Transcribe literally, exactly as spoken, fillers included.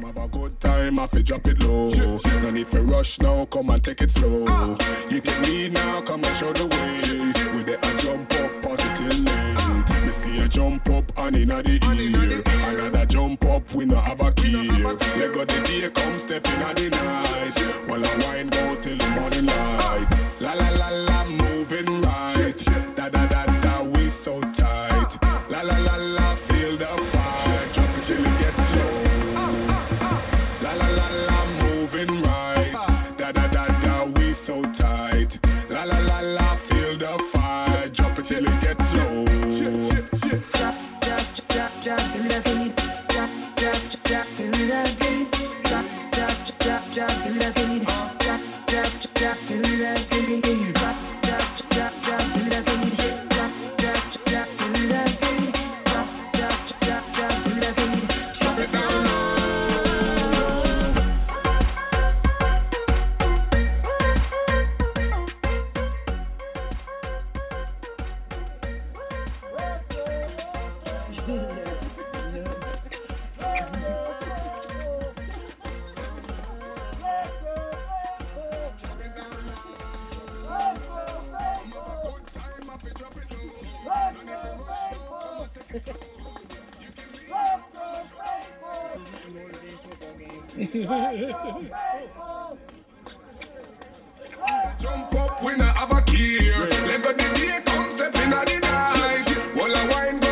have a good time, I fi drop it low. No need for rush now, come and take it slow. You can lead now, come and show the way. With it I jump up, party till late. Me see a jump up and inna the ear. Another jump up, we no have a key. Let go the day come, step inna the night. While I wine go till the morning light. La la la la, moving right. Da da da da, we so tight. La la la la, feel the fire. Drop it till it gets slow. La la la la, moving right. Da da da da, we so tight. La la la la, feel the fire. Drop it till it gets slow. Drop, drop, drop, drop to the beat. Drop, drop, drop to the beat. Drop, drop, drop, drop to the beat. Drop, drop, drop to the beat. Drop, drop, drop, drop to the beat. Drop, drop, drop to the beat. Drop, drop, drop, drop to the beat. Drop it down low. Jump up, we not have a key. Let go the day come, step inna the night. While I wine